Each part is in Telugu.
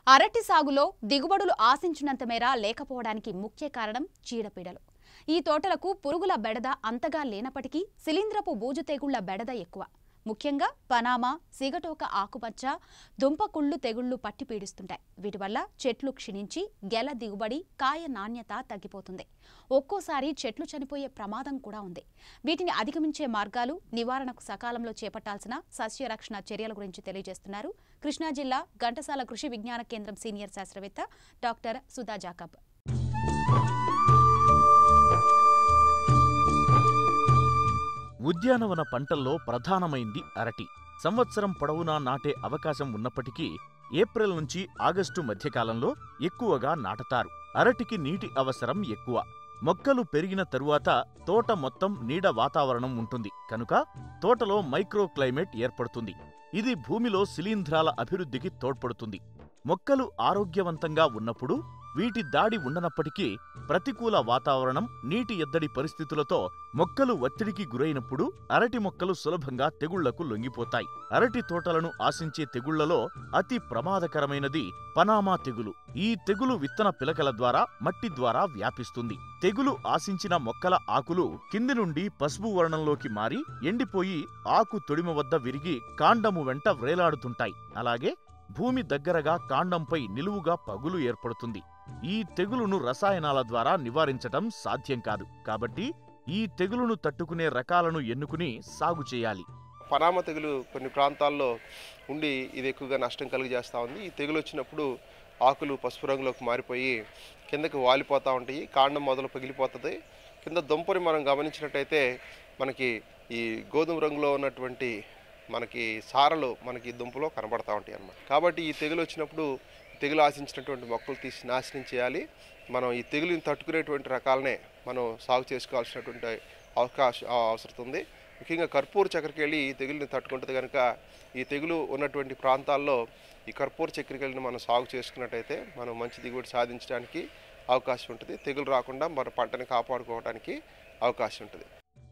అరటి సాగులో దిగుబడులు ఆశించినంత మేర లేకపోవడానికి ముఖ్య కారణం చీడపీడలు. ఈ తోటలకు పురుగుల బెడద అంతగా లేనప్పటికీ శిలీంధ్రపు బూజు తెగుళ్ల బెడద ఎక్కువ. ముఖ్యంగా పనామా, సిగటోక ఆకుపచ్చ, దుంపకుళ్ళు తెగుళ్లు పట్టి పీడిస్తుంటాయి. వీటి వల్ల చెట్లు క్షీణించి గెల దిగుబడి, కాయ నాణ్యత తగ్గిపోతుంది. ఒక్కోసారి చెట్లు చనిపోయే ప్రమాదం కూడా ఉంది. వీటిని అధిగమించే మార్గాలు, నివారణకు సకాలంలో చేపట్టాల్సిన సస్యరక్షణ చర్యల గురించి తెలియజేస్తున్నారు కృష్ణా జిల్లా ఘంటసాల కృషి విజ్ఞాన కేంద్రం సీనియర్ శాస్త్రవేత్త డాక్టర్ సుధా జాకబ్. ఉద్యానవన పంటల్లో ప్రధానమైంది అరటి. సంవత్సరం పొడవునా నాటే అవకాశం ఉన్నప్పటికీ ఏప్రిల్ నుంచి ఆగస్టు మధ్యకాలంలో ఎక్కువగా నాటతారు. అరటికి నీటి అవసరం ఎక్కువ. మొక్కలు పెరిగిన తరువాత తోట మొత్తం నీడ వాతావరణం ఉంటుంది కనుక తోటలో మైక్రో క్లైమేట్ ఏర్పడుతుంది. ఇది భూమిలో శిలీంధ్రాల అభివృద్ధికి తోడ్పడుతుంది. మొక్కలు ఆరోగ్యవంతంగా ఉన్నప్పుడు వీటి దాడి ఉండనప్పటికీ ప్రతికూల వాతావరణం, నీటి ఎద్దడి పరిస్థితులతో మొక్కలు ఒత్తిడికి గురైనప్పుడు అరటి మొక్కలు సులభంగా తెగుళ్లకు లొంగిపోతాయి. అరటి తోటలను ఆశించే తెగుళ్లలో అతి ప్రమాదకరమైనది పనామా తెగులు. ఈ తెగులు విత్తన పిలకల ద్వారా, మట్టి ద్వారా వ్యాపిస్తుంది. తెగులు ఆశించిన మొక్కల ఆకులు కింది నుండి పసుపు వర్ణంలోకి మారి ఎండిపోయి ఆకు తొడిమ వద్ద విరిగి కాండము వెంట వ్రేలాడుతుంటాయి. అలాగే భూమి దగ్గరగా కాండంపై నిలువుగా పగులు ఏర్పడుతుంది. ఈ తెగులును రసాయనాల ద్వారా నివారించటం సాధ్యం కాదు. కాబట్టి ఈ తెగులును తట్టుకునే రకాలను ఎన్నుకుని సాగు చేయాలి. పనామా తెగులు కొన్ని ప్రాంతాల్లో ఉండి ఇది ఎక్కువగా నష్టం కలుగజేస్తూ ఉంది. ఈ తెగులు వచ్చినప్పుడు ఆకులు పసుపు రంగులోకి మారిపోయి కిందకి వాలిపోతూ ఉంటాయి. కాండం మొదలు పగిలిపోతుంది. కింద దుంపని మనం గమనించినట్టయితే మనకి ఈ గోధుమ రంగులో ఉన్నటువంటి మనకి సారలు మనకి దుంపలో కనబడతా ఉంటాయి అన్నమాట. కాబట్టి ఈ తెగులు వచ్చినప్పుడు తెగులు ఆశించినటువంటి మొక్కలు తీసి నాశనం చేయాలి. మనం ఈ తెగులుని తట్టుకునేటువంటి రకాలనే మనం సాగు చేసుకోవాల్సినటువంటి అవసరం ఉంది. ముఖ్యంగా కర్పూర చక్కెరకేళి ఈ తెగులుని తట్టుకుంటుంది కనుక ఈ తెగులు ఉన్నటువంటి ప్రాంతాల్లో ఈ కర్పూర చక్కెరకేళిని మనం సాగు చేసుకున్నట్టయితే మనం మంచి దిగుబడి సాధించడానికి అవకాశం ఉంటుంది. తెగులు రాకుండా మన పంటని కాపాడుకోవడానికి అవకాశం ఉంటుంది.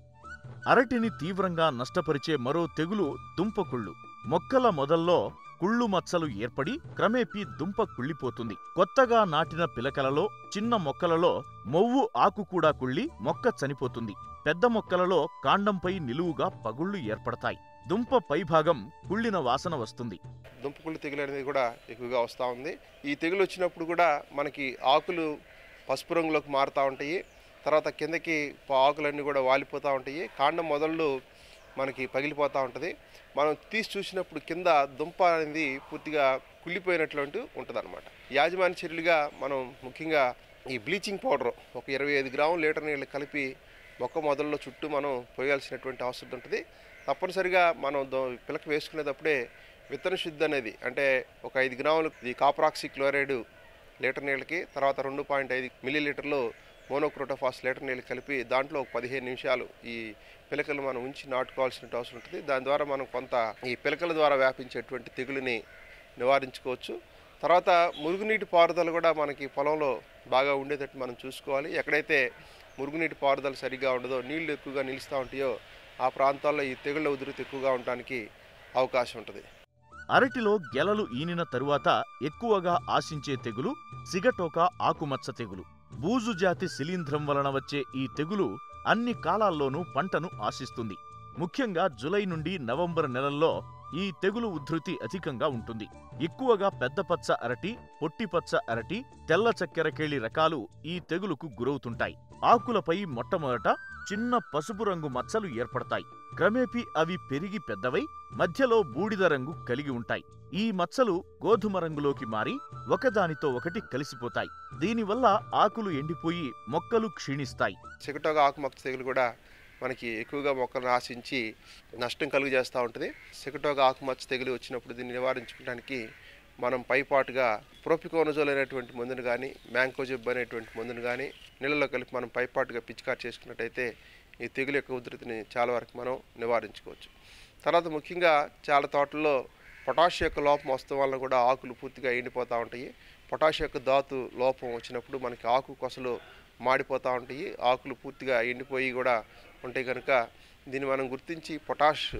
అరటిని తీవ్రంగా నష్టపరిచే మరో తెగులు దుంపకుళ్ళు. మొక్కల మొదల్లో కుళ్ళు మచ్చలు ఏర్పడి క్రమేపీ దుంప కుళ్ళిపోతుంది. కొత్తగా నాటిన పిలకలలో, చిన్న మొక్కలలో మొవ్వు ఆకు కూడా కుళ్ళి మొక్క చనిపోతుంది. పెద్ద మొక్కలలో కాండంపై నిలువుగా పగుళ్లు ఏర్పడతాయి. దుంప పైభాగం కుళ్ళిన వాసన వస్తుంది. దుంపకుళ్ళు తెగులు అనేది కూడా ఎక్కువగా వస్తూ ఉంది. ఈ తెగులు వచ్చినప్పుడు కూడా మనకి ఆకులు పసుపు రంగులోకి మారుతూ ఉంటాయి. తర్వాత కిందకి ఆకులన్నీ కూడా వాలిపోతూ ఉంటాయి. కాండం మొదళ్ళు మనకి పగిలిపోతూ ఉంటుంది. మనం తీసి చూసినప్పుడు కింద దుంప అనేది పూర్తిగా కుళ్ళిపోయినటువంటి ఉంటుంది అనమాట. యాజమాన్య చర్యలుగా మనం ముఖ్యంగా ఈ బ్లీచింగ్ పౌడర్ ఒక 25 గ్రాముల లీటర్ నీళ్ళు కలిపి మొక్క మొదల్లో చుట్టూ మనం పోయాల్సినటువంటి అవసరం ఉంటుంది. తప్పనిసరిగా మనం పిలక వేసుకునేటప్పుడే విత్తన శుద్ధి అనేది అంటే ఒక 5 గ్రాములు ఈ కాపరాక్సీ క్లోరైడ్ లీటర్ నీళ్ళకి, తర్వాత 2.5 మిల్లీలీటర్లు మోనోక్రోటోఫాస్ లీటర్ నీళ్ళు కలిపి దాంట్లో 15 నిమిషాలు ఈ పిలకలు మనం ఉంచి నాటుకోవాల్సిన అవసరం ఉంటుంది. దాని ద్వారా మనం కొంత ఈ పిలకల ద్వారా వ్యాపించేటువంటి తెగులుని నివారించుకోవచ్చు. తర్వాత మురుగునీటి పారుదల కూడా మనకి పొలంలో బాగా ఉండేటట్టు మనం చూసుకోవాలి. ఎక్కడైతే మురుగునీటి పారుదల సరిగా ఉండదో, నీళ్లు ఎక్కువగా నిలుస్తూ ఉంటాయో ఆ ప్రాంతాల్లో ఈ తెగుళ్ళ ఉధృతి ఎక్కువగా ఉండడానికి అవకాశం ఉంటుంది. అరటిలో గెలలు ఈనిన తరువాత ఎక్కువగా ఆశించే తెగులు సిగటోక ఆకుమచ్చ తెగులు. బూజు జాతి శిలీంధ్రం వలన వచ్చే ఈ తెగులు అన్ని కాలాల్లోనూ పంటను ఆశిస్తుంది. ముఖ్యంగా జులై నుండి నవంబర్ నెలల్లో ఈ తెగులు ఉధృతి అధికంగా ఉంటుంది. ఎక్కువగా పెద్దపచ్చ అరటి, పొట్టిపచ్చ అరటి, తెల్ల చక్కెరకేళి రకాలు ఈ తెగులుకు గురవుతుంటాయి. ఆకులపై మొట్టమొదట చిన్న పసుపు రంగు మచ్చలు ఏర్పడతాయి. క్రమేపీ అవి పెరిగి పెద్దవై మధ్యలో బూడిద రంగు కలిగి ఉంటాయి. ఈ మచ్చలు గోధుమ రంగులోకి మారి ఒకదానితో ఒకటి కలిసిపోతాయి. దీనివల్ల ఆకులు ఎండిపోయి మొక్కలు క్షీణిస్తాయి. సిగటోక ఆకుమచ్చ తెగులు కూడా మనకి ఎక్కువగా మొక్కలను ఆశించి నష్టం కలుగజేస్తూ ఉంటుంది. సిగటోక ఆకుమచ్చ తెగులు వచ్చినప్పుడు దీన్ని నివారించుకోవడానికి మనం పైపాటుగా ప్రోపికోనజోల్ అనేటువంటి మందును కానీ, మ్యాంకోజెబ్ అనేటువంటి మందును కానీ నీళ్ళలో కలిపి మనం పైపాటుగా పిచికారి చేసుకున్నట్టయితే ఈ తెగులు యొక్క ఉధృతిని చాలా వరకు మనం నివారించుకోవచ్చు. తర్వాత ముఖ్యంగా చాలా తోటల్లో పొటాష్ యొక్క లోపం వస్తూ వల్ల కూడా ఆకులు పూర్తిగా ఎండిపోతూ ఉంటాయి. పొటాష్ యొక్క ధాతు లోపం వచ్చినప్పుడు మనకి ఆకు కొసలు మాడిపోతూ ఉంటాయి. ఆకులు పూర్తిగా ఎండిపోయి కూడా ఉంటాయి కనుక దీన్ని మనం గుర్తించి పొటాష్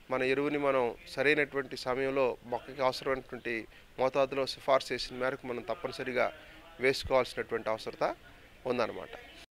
మన ఎరువుని మనం సరైనటువంటి సమయంలో మొక్కకి అవసరమైనటువంటి మోతాదులో సిఫార్సు చేసిన మేరకు మనం తప్పనిసరిగా వేసుకోవాల్సినటువంటి అవసరత ఉందన్నమాట.